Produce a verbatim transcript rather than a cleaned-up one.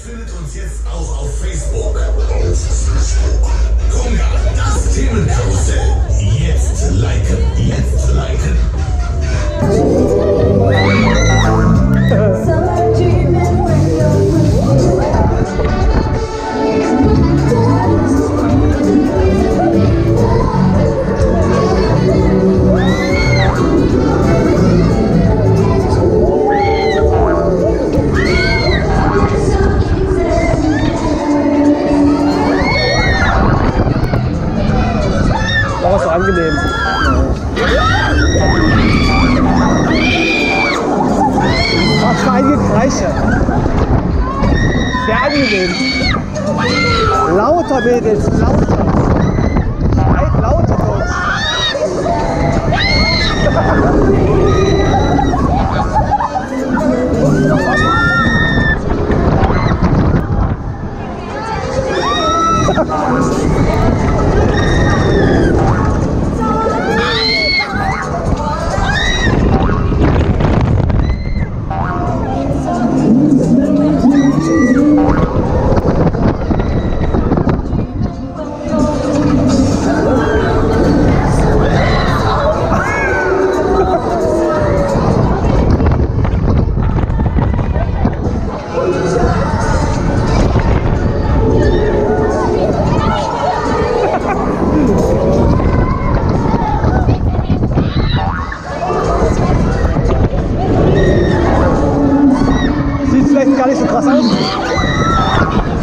findet uns jetzt auch auf Facebook. Auf Facebook. Konga, das Themenkarussell. Jetzt liken, jetzt liken. War so angenehm. War feine Kreische. Sehr angenehm. Lauter Mädels, lauter. Schreit lauter Jungs. Sieht vielleicht gar nicht so krass aus.